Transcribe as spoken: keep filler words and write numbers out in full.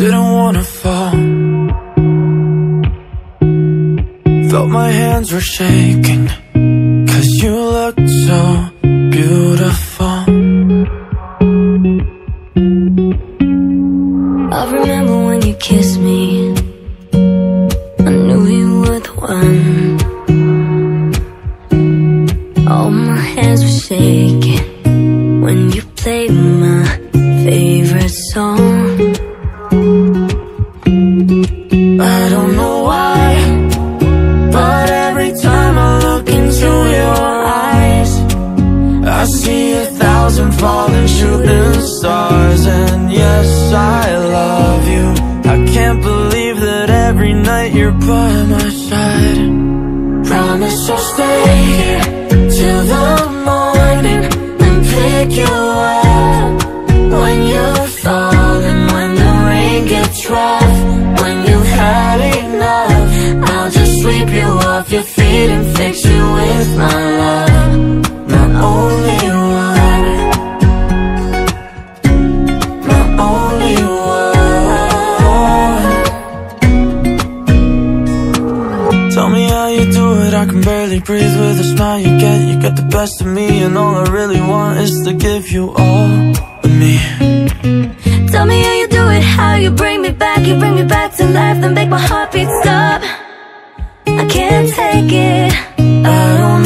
didn't wanna fall. Felt my hands were shaking, 'cause you looked so beautiful. I remember when you kissed me, I knew you were the one. All my hands were shaking when you played my favorite song. I don't know why, but every time I look into your eyes, I see a thousand falling shooting stars. And yes, I love you. I can't believe that every night you're by my side. Promise I'll stay here till the morning and pick you up when you're falling, when the rain gets rough, when you've had enough. I'll just sweep you off your feet and fix you with my love, my only one, my only one. Tell me how you do it, I can barely breathe with the smile you get. You get the best of me, and all I really want is to give you all of me. Tell me how you do it, how you bring me back. You bring me back to life, then make my heartbeat stop. I can't take it. I don't